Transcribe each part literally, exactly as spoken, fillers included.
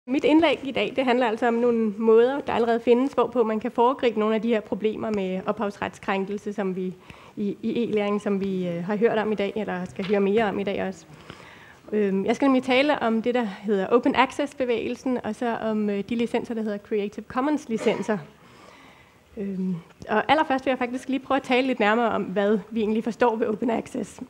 Mit indlæg i dag, det handler altså om nogle måder, der allerede findes, hvorpå man kan foregribe nogle af de her problemer med ophavsretskrænkelse, som vi i, i e-læring, som vi øh, har hørt om i dag, eller skal høre mere om i dag også. Øh, jeg skal nemlig tale om det, der hedder Open Access-bevægelsen, og så om øh, de licenser, der hedder Creative Commons-licenser. Øh, og allerførst vil jeg faktisk lige prøve at tale lidt nærmere om, hvad vi egentlig forstår ved Open Access.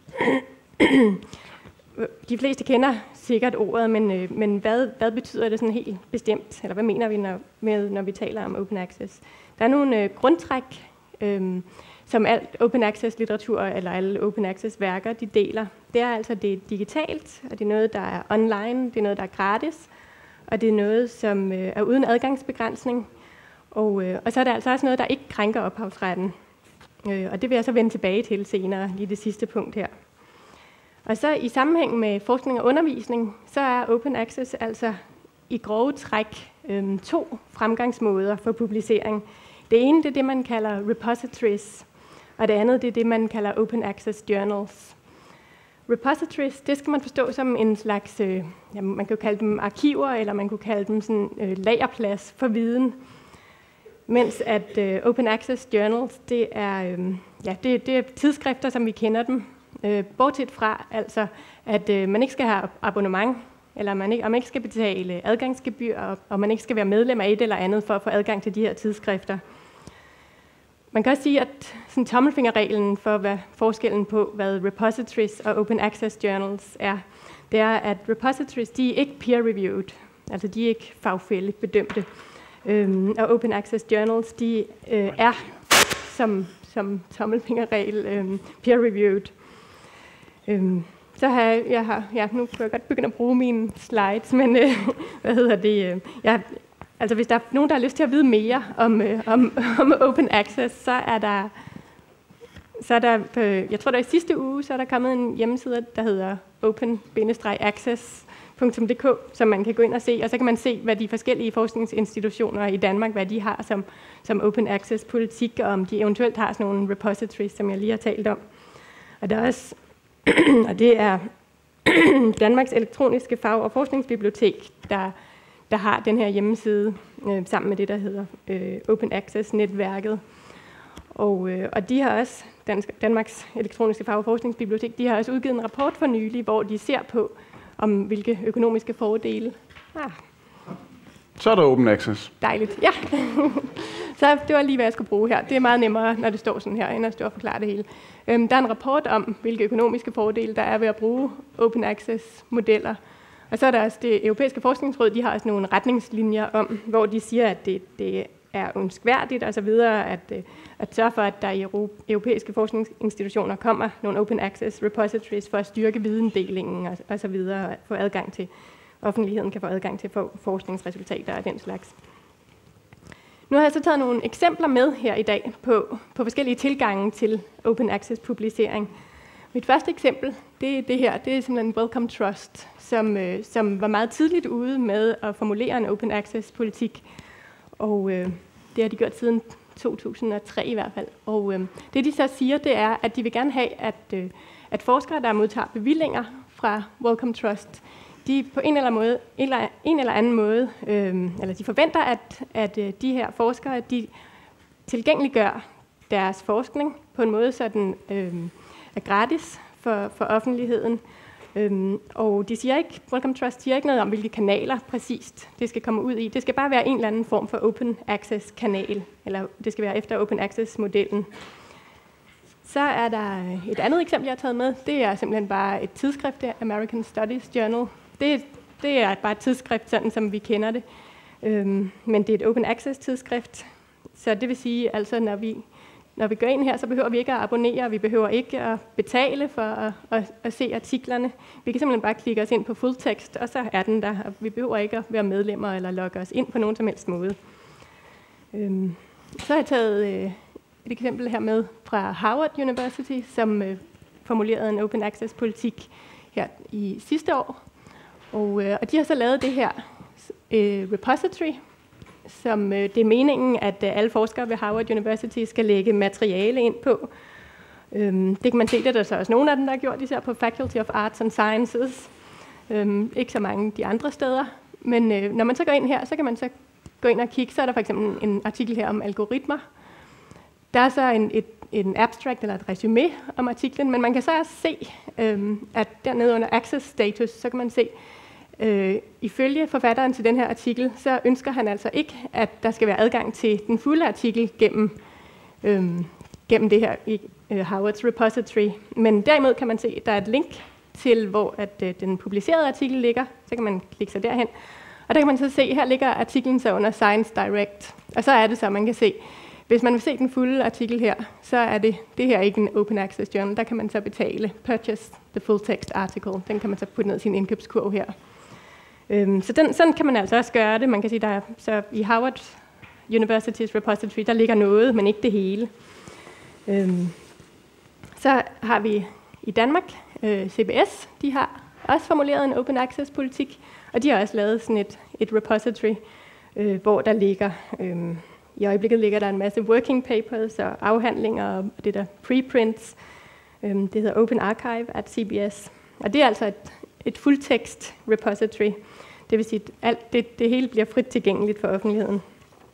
De fleste kender sikkert ordet, men, øh, men hvad, hvad betyder det sådan helt bestemt? Eller hvad mener vi når, med, når vi taler om Open Access? Der er nogle øh, grundtræk, øh, som alt Open Access-litteratur eller alle Open Access-værker, de deler. Det er altså, det er digitalt, og det er noget, der er online, det er noget, der er gratis, og det er noget, som øh, er uden adgangsbegrænsning. Og, øh, og så er det altså også noget, der ikke krænker ophavsretten. Øh, og det vil jeg så vende tilbage til senere, lige det sidste punkt her. Og så i sammenhæng med forskning og undervisning, så er Open Access altså i grove træk øhm, to fremgangsmåder for publicering. Det ene det er det, man kalder repositories, og det andet det er det, man kalder Open Access Journals. Repositories, det skal man forstå som en slags, øh, ja, man kan jo kalde dem arkiver, eller man kunne kalde dem sådan, øh, lagerplads for viden. Mens at øh, Open Access Journals, det er, øh, ja, det, det er tidsskrifter, som vi kender dem. Øh, bortset fra, altså, at øh, man ikke skal have abonnement, eller man ikke, og man ikke skal betale adgangsgebyr, og, og man ikke skal være medlem af et eller andet for at få adgang til de her tidsskrifter. Man kan også sige, at sådan, tommelfingerreglen for, hvad forskellen på, hvad repositories og Open Access Journals er, det er, at repositories, de er ikke peer-reviewed, altså de er ikke fagfællebedømte, øhm, og Open Access Journals, de øh, er, som, som tommelfingerregel, øh, peer-reviewed. Øhm, så har jeg, jeg har, ja, nu kan jeg godt begynde at bruge mine slides, men øh, hvad hedder det? Øh, jeg, altså hvis der er nogen, der har lyst til at vide mere om, øh, om, om Open Access, så er der, så er der øh, jeg tror der i sidste uge, så er der kommet en hjemmeside, der hedder open access punktum d k, som man kan gå ind og se, og så kan man se, hvad de forskellige forskningsinstitutioner i Danmark, hvad de har som, som Open Access politik, og om de eventuelt har sådan nogle repositories, som jeg lige har talt om. Og der er også og det er Danmarks Elektroniske Fag- og Forskningsbibliotek, der, der har den her hjemmeside øh, sammen med det, der hedder øh, Open Access-netværket. Og, øh, og de har også, Dansk, Danmarks Elektroniske Fag- og Forskningsbibliotek, de har også udgivet en rapport for nylig, hvor de ser på, om hvilke økonomiske fordele. Ah. Så er der Open Access. Dejligt, ja. Så det var lige, hvad jeg skulle bruge her. Det er meget nemmere, når det står sådan her, end at stå og forklare det hele. Øhm, der er en rapport om, hvilke økonomiske fordele der er ved at bruge Open Access-modeller. Og så er der også det europæiske forskningsråd, de har også nogle retningslinjer om, hvor de siger, at det, det er ønskværdigt og så videre, at, at sørge for, at der i europæiske forskningsinstitutioner kommer nogle Open Access repositories for at styrke videndelingen og, og så videre, og få adgang til offentligheden kan få adgang til forskningsresultater af den slags. Nu har jeg så taget nogle eksempler med her i dag på, på forskellige tilgange til Open Access publicering. Mit første eksempel, det er det her, det er simpelthen Wellcome Trust, som, øh, som var meget tidligt ude med at formulere en Open Access politik. Og øh, det har de gjort siden to tusind og tre i hvert fald. Og øh, det de så siger, det er, at de vil gerne have, at, øh, at forskere, der modtager bevillinger fra Wellcome Trust, de på en eller anden måde, eller en eller anden måde, øh, eller de forventer, at, at øh, de her forskere, de tilgængeliggør deres forskning på en måde, så den øh, er gratis for, for offentligheden. Øh, og de siger ikke, Wellcome Trust siger ikke noget om, hvilke kanaler præcist det skal komme ud i. Det skal bare være en eller anden form for Open Access kanal, eller det skal være efter Open Access modellen. Så er der et andet eksempel, jeg har taget med. Det er simpelthen bare et tidsskrift, det American Studies Journal. Det, det er bare et tidsskrift, sådan som vi kender det. Øhm, men det er et Open Access tidsskrift. Så det vil sige, altså når vi, når vi går ind her, så behøver vi ikke at abonnere, vi behøver ikke at betale for at, at, at se artiklerne. Vi kan simpelthen bare klikke os ind på fuldtekst, og så er den der. Og vi behøver ikke at være medlemmer eller logge os ind på nogen som helst måde. Øhm, så har jeg taget øh, et eksempel her med fra Harvard University, som øh, formulerede en Open Access politik her i sidste år. Og, øh, og de har så lavet det her øh, repository, som øh, det er meningen, at øh, alle forskere ved Harvard University skal lægge materiale ind på. Øhm, det kan man se, det er der så også nogle af dem, der har gjort, især på Faculty of Arts and Sciences. Øhm, ikke så mange de andre steder. men øh, når man så går ind her, så kan man så gå ind og kigge. Så er der for eksempel en artikel her om algoritmer. Der er så en, et, en abstract eller et resumé om artiklen, men man kan så også se, øh, at dernede under access status, så kan man se, øh, ifølge forfatteren til den her artikel, så ønsker han altså ikke, at der skal være adgang til den fulde artikel gennem, øh, gennem det her i øh, Harvards repository. Men derimod kan man se, at der er et link til, hvor at, øh, den publicerede artikel ligger. Så kan man klikke sig derhen. Og der kan man så se, her ligger artiklen så under Science Direct. Og så er det så, man kan se, hvis man vil se den fulde artikel her, så er det, det her ikke en open access journal. Der kan man så betale, purchase the full text article. Den kan man så putte ned i sin indkøbskurv her. Øhm, så den, sådan kan man altså også gøre det. Man kan sige, der er, så i Harvard University's repository, der ligger noget, men ikke det hele. Øhm, så har vi i Danmark øh, C B S. De har også formuleret en open access politik, og de har også lavet sådan et, et repository, øh, hvor der ligger, øh, i øjeblikket ligger der en masse working papers og afhandlinger og det der preprints. Øh, det hedder Open Archive at C B S. Og det er altså et, et fuldtekst repository. Det vil sige, at alt det, det hele bliver frit tilgængeligt for offentligheden.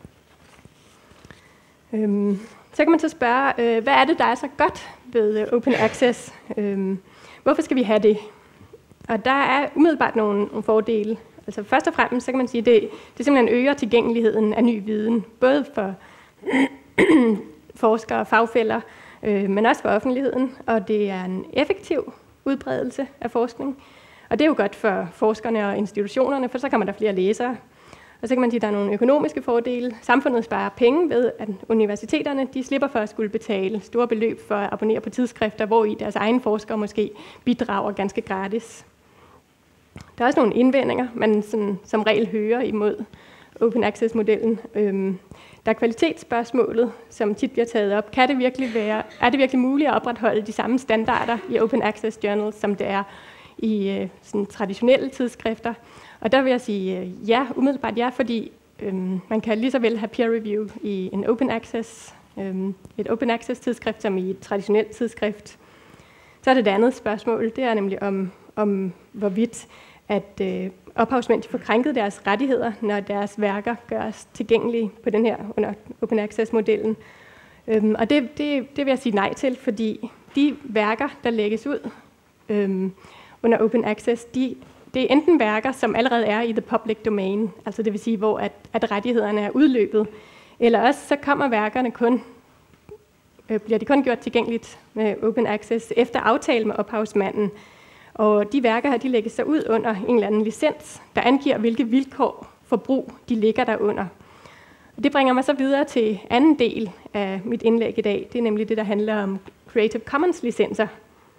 Øh, så kan man så spørge, øh, hvad er det, der er så godt ved øh, open access? Øh, hvorfor skal vi have det? Og der er umiddelbart nogle, nogle fordele. Altså først og fremmest, så kan man sige, at det, det simpelthen øger tilgængeligheden af ny viden, både for forskere og fagfæller, øh, men også for offentligheden. Og det er en effektiv udbredelse af forskning. Og det er jo godt for forskerne og institutionerne, for så kommer der flere læsere. Og så kan man sige, at der er nogle økonomiske fordele. Samfundet sparer penge ved, at universiteterne de slipper for at skulle betale store beløb for at abonnere på tidsskrifter, hvor i deres egne forskere måske bidrager ganske gratis. Der er også nogle indvendinger, man sådan, som regel hører imod open access-modellen. Øhm, der er kvalitetsspørgsmålet, som tit bliver taget op. Kan det virkelig være, er det virkelig muligt at opretholde de samme standarder i open access journals, som det er i øh, sådan traditionelle tidsskrifter? Og der vil jeg sige øh, ja, umiddelbart ja, fordi øhm, man kan lige så vel have peer review i en open access, øhm, et open access tidsskrift som i et traditionelt tidsskrift. Så er det et andet spørgsmål, det er nemlig om, om hvorvidt at øh, ophavsmænd får krænket deres rettigheder, når deres værker gøres tilgængelige på den her under open access-modellen. Øhm, og det, det, det vil jeg sige nej til, fordi de værker, der lægges ud øhm, under open access, de, det er enten værker, som allerede er i the public domain, altså det vil sige, hvor at, at rettighederne er udløbet, eller også så kommer værkerne kun, øh, bliver de kun gjort tilgængeligt med open access efter aftale med ophavsmanden. Og de værker her, de lægges så ud under en eller anden licens, der angiver, hvilke vilkår for brug de ligger derunder. Det bringer mig så videre til anden del af mit indlæg i dag. Det er nemlig det, der handler om Creative Commons-licenser.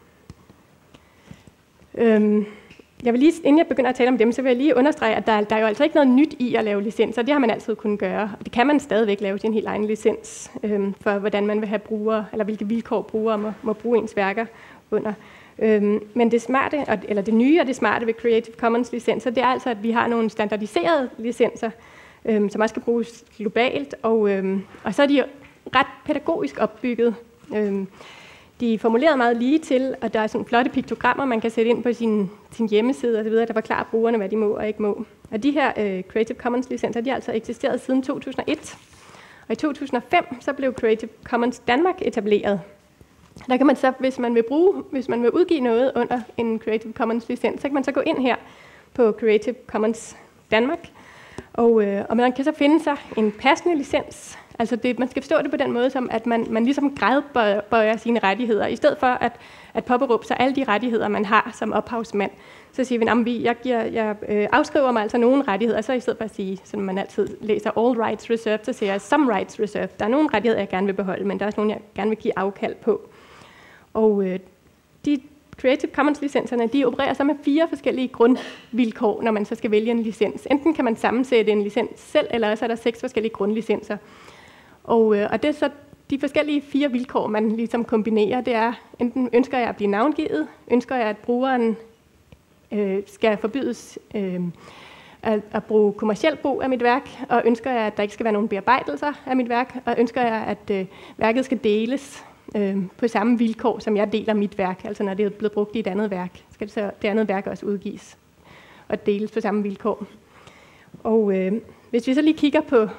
Øhm, jeg vil lige, inden jeg begynder at tale om dem, så vil jeg lige understrege, at der, der er jo altså ikke noget nyt i at lave licenser. Det har man altid kunnet gøre, og det kan man stadigvæk lave sin helt egen licens øhm, for, hvordan man vil have brugere, eller hvilke vilkår brugere må, må bruge ens værker under. Øhm, men det smarte, eller det nye og det smarte ved Creative Commons licenser, det er altså, at vi har nogle standardiserede licenser, øhm, som også skal bruges globalt, og, øhm, og så er de ret pædagogisk opbygget. Øhm, de er formuleret meget lige til, og der er sådan flotte piktogrammer, man kan sætte ind på sin, sin hjemmeside og så videre, der forklarer brugerne, hvad de må og ikke må. Og de her øh, Creative Commons licenser, de har altså eksisteret siden to tusind og et. Og i to tusind og fem, så blev Creative Commons Danmark etableret. Der kan man så, hvis man vil bruge, hvis man vil udgive noget under en Creative Commons licens, så kan man så gå ind her på Creative Commons Danmark, og, øh, og man kan så finde sig en passende licens. Altså det, man skal forstå det på den måde, som at man, man ligesom gradbøjer sine rettigheder, i stedet for at, at påberåbe sig alle de rettigheder, man har som ophavsmand. Så siger vi, at jeg, giver, jeg øh, afskriver mig altså nogle rettigheder, så i stedet for at sige, som man altid læser, all rights reserved, så siger jeg some rights reserved. Der er nogle rettigheder, jeg gerne vil beholde, men der er også nogle, jeg gerne vil give afkald på. Og øh, de Creative Commons-licenserne, de opererer så med fire forskellige grundvilkår, når man så skal vælge en licens. Enten kan man sammensætte en licens selv, eller også er der seks forskellige grundlicenser. Og, øh, og det er så de forskellige fire vilkår, man ligesom kombinerer. Det er, enten ønsker jeg at blive navngivet, ønsker jeg, at brugeren øh, skal forbydes øh, at, at bruge kommerciel brug af mit værk, og ønsker jeg, at der ikke skal være nogen bearbejdelser af mit værk, og ønsker jeg, at øh, værket skal deles øh, på samme vilkår, som jeg deler mit værk. Altså når det er blevet brugt i et andet værk, skal det, så, det andet værk også udgives og deles på samme vilkår. Og øh, hvis vi så lige kigger på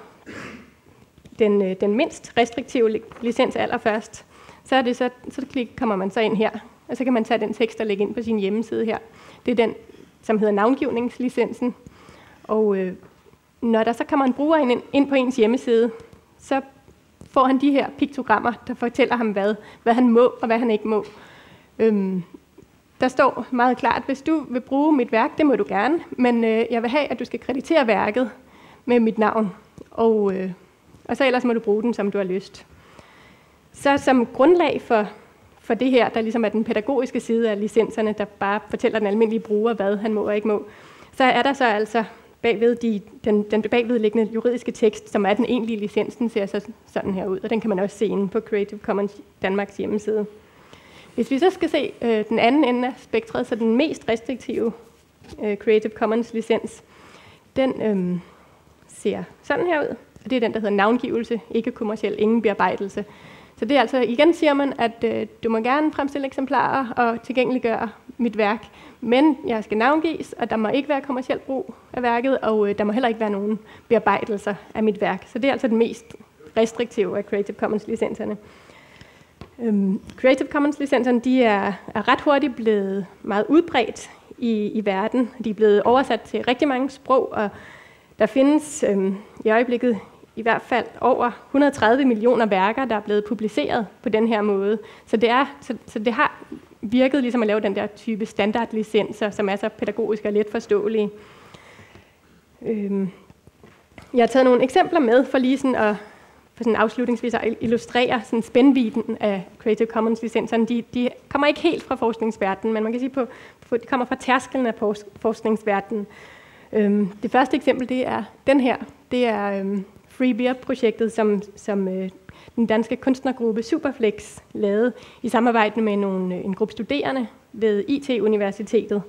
den, øh, den mindst restriktive licens allerførst, så, er det så, så klik, kommer man så ind her, og så kan man tage den tekst og lægge ind på sin hjemmeside her. Det er den, som hedder navngivningslicensen. Og øh, når der så kommer en bruger ind, ind på ens hjemmeside, så får han de her piktogrammer, der fortæller ham, hvad, hvad han må og hvad han ikke må. Øhm, der står meget klart, hvis du vil bruge mit værk, det må du gerne, men øh, jeg vil have, at du skal kreditere værket med mit navn, og, øh, og så ellers må du bruge den, som du har lyst. Så som grundlag for, for det her, der ligesom er den pædagogiske side af licenserne, der bare fortæller den almindelige bruger, hvad han må og ikke må, så er der så altså bagved de, den, den bagvedliggende juridiske tekst, som er den egentlige licens, den ser så sådan her ud, og den kan man også se inde på Creative Commons Danmarks hjemmeside. Hvis vi så skal se øh, den anden ende af spektret, så den mest restriktive øh, Creative Commons licens, den øh, ser sådan her ud, og det er den, der hedder navngivelse, ikke kommerciel, ingen bearbejdelse. Så det er altså, igen siger man, at øh, du må gerne fremstille eksemplarer og tilgængeliggøre mit værk, men jeg skal navngives, og der må ikke være kommerciel brug af værket, og øh, der må heller ikke være nogen bearbejdelser af mit værk. Så det er altså den mest restriktive af Creative Commons licenserne. Øhm, Creative Commons licenserne, de er, er ret hurtigt blevet meget udbredt i, i verden. De er blevet oversat til rigtig mange sprog, og der findes øhm, i øjeblikket i hvert fald over et hundrede og tredive millioner værker, der er blevet publiceret på den her måde. Så det, er, så, så det har virket ligesom at lave den der type standardlicenser, som er så pædagogiske og let forståelige. Øhm, jeg har taget nogle eksempler med for lige sådan at for sådan afslutningsvis at illustrere sådan spændvidden af Creative Commons licenserne. De, de kommer ikke helt fra forskningsverdenen, men man kan sige, på, på, de kommer fra tærskelen af forskningsverdenen. Øhm, det første eksempel, det er den her. Det er øhm, FreeBeer-projektet, som, som øh, den danske kunstnergruppe Superflex lavede i samarbejde med nogle, en gruppe studerende ved I T-universitetet.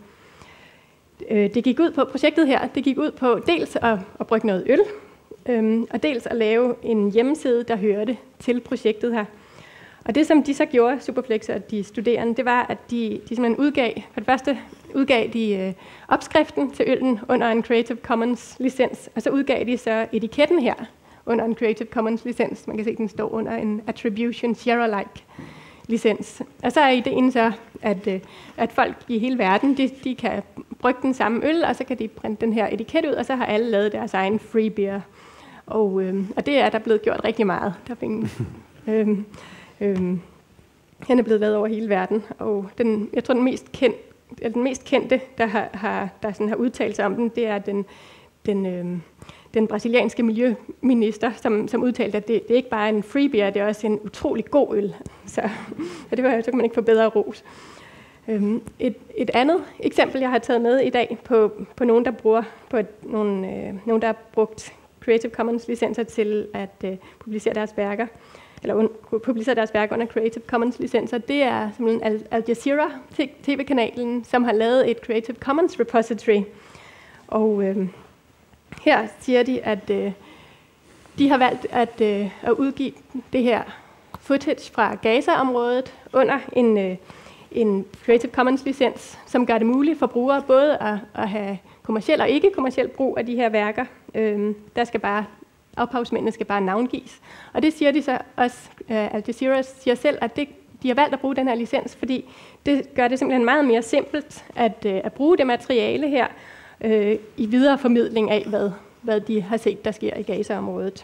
Øh, det gik ud på, projektet her, det gik ud på dels at, at brygge noget øl, øhm, og dels at lave en hjemmeside, der hørte til projektet her. Og det, som de så gjorde, Superflex og de studerende, det var, at de, de simpelthen udgav, for det første udgav de øh, opskriften til øllen under en Creative Commons licens, og så udgav de så etiketten her under en Creative Commons licens. Man kan se, at den står under en Attribution Share-alike licens. Og så er ideen så, at, øh, at folk i hele verden, de, de kan brygge den samme øl, og så kan de printe den her etiket ud, og så har alle lavet deres egen free beer. Og, øh, og det er der blevet gjort rigtig meget. Der findes, øh, øh, den er blevet lavet over hele verden, og den, jeg tror, den mest, kendt, den mest kendte, der har, har, der sådan har udtalt sig om den, det er den, den, øh, den brasilianske miljøminister, som, som udtalte, at det, det er ikke bare en free beer, det er også en utrolig god øl. Så, så det var, så kan man ikke få bedre ros. Um, et, et andet eksempel, jeg har taget med i dag på, på nogen, der bruger på et, nogle, øh, nogen, der har brugt Creative Commons licenser til at øh, publicere deres værker, eller un- publicere deres værker under Creative Commons licenser, det er simpelthen Al, Al Jazeera, tv-kanalen, som har lavet et Creative Commons repository. Og øh, her siger de, at øh, de har valgt at, øh, at udgive det her footage fra Gaza-området under en, øh, en Creative Commons licens, som gør det muligt for brugere både at, at have kommerciel og ikke-kommerciel brug af de her værker. Øh, der skal bare, ophavsmændene skal bare navngives. Og det siger de så også, øh, Al Jazeera siger selv, at det, de har valgt at bruge den her licens, fordi det gør det simpelthen meget mere simpelt at, øh, at bruge det materiale her, Øh, i videre formidling af, hvad, hvad de har set, der sker i Gaza-området.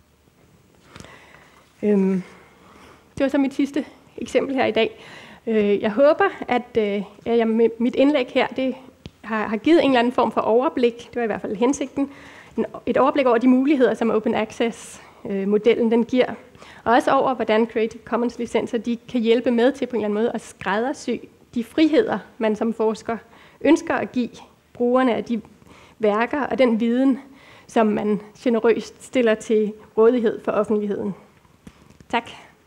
Øhm, det var så mit sidste eksempel her i dag. Øh, jeg håber, at øh, jeg med mit indlæg her det har, har givet en eller anden form for overblik, det var i hvert fald hensigten, en, et overblik over de muligheder, som Open Access-modellen øh, den giver, og også over, hvordan Creative Commons-licenser de kan hjælpe med til på en eller anden måde at skræddersy de friheder, man som forsker ønsker at give brugerne af de værker og den viden, som man generøst stiller til rådighed for offentligheden. Tak.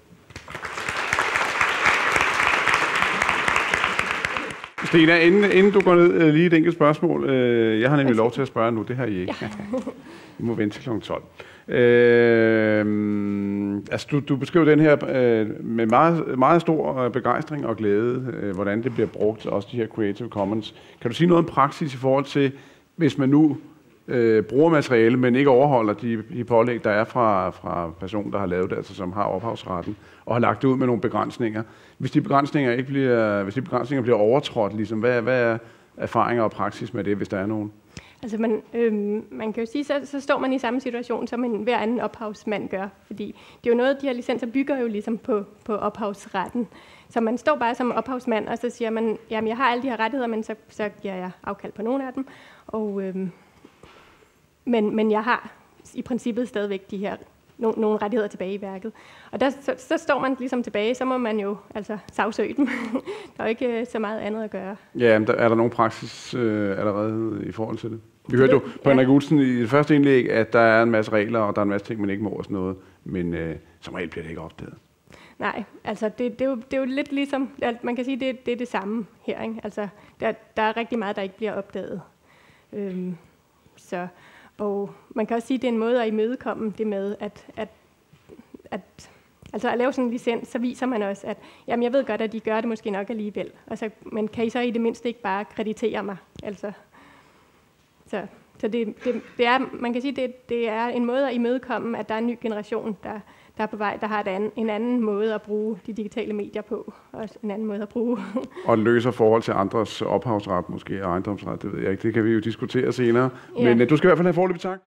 Stina, inden, inden du går ned, lige et enkelt spørgsmål. Jeg har nemlig lov til at spørge nu, det har I ikke. Ja. I må vente til klokken tolv. Øh, altså, du, du beskriver den her øh, med meget, meget stor begejstring og glæde, øh, hvordan det bliver brugt, også de her Creative Commons. Kan du sige noget om praksis i forhold til, hvis man nu øh, bruger materiale, men ikke overholder de, de pålæg, der er fra, fra personen, der har lavet det, altså som har ophavsretten, og har lagt det ud med nogle begrænsninger. Hvis de begrænsninger ikke bliver, hvis de begrænsninger bliver overtrådt, ligesom, hvad, hvad er erfaringer og praksis med det, hvis der er nogen? Altså man, øhm, man kan jo sige, så, så står man i samme situation, som en hver anden ophavsmand gør, fordi det er jo noget, de her licenser bygger jo ligesom på, på ophavsretten. Så man står bare som ophavsmand, og så siger man, jamen jeg har alle de her rettigheder, men så, så giver jeg afkald på nogle af dem. Og, øhm, men, men jeg har i princippet stadigvæk de her no, nogle rettigheder tilbage i værket. Og der, så, så står man ligesom tilbage, så må man jo altså sagsøge dem. Der er jo ikke øh, så meget andet at gøre. Ja, men der, er der nogen praksis øh, allerede i forhold til det? Vi hørte jo på Henrik Utzon i det første indlæg, at der er en masse regler, og der er en masse ting, man ikke må og sådan noget, men øh, som regel bliver det ikke opdaget. Nej, altså det, det, er jo, det er jo lidt ligesom, at man kan sige, det, det er det samme her, ikke? Altså der, der er rigtig meget, der ikke bliver opdaget. Øhm, så, og man kan også sige, at det er en måde at imødekomme det med, at, at, at altså at lave sådan en licens, så viser man også, at jamen, jeg ved godt, at de gør det måske nok alligevel. Altså, men kan I så i det mindste ikke bare kreditere mig? Altså, så så det, det, det er, man kan sige, det, det er en måde at imødekomme, at der er en ny generation, der, der er på vej, der har et anden, en anden måde at bruge de digitale medier på, og en anden måde at bruge. Og løser forhold til andres ophavsret måske, og ejendomsret, det ved jeg ikke. Det kan vi jo diskutere senere. Ja. Men du skal i hvert fald have foreløbig tak.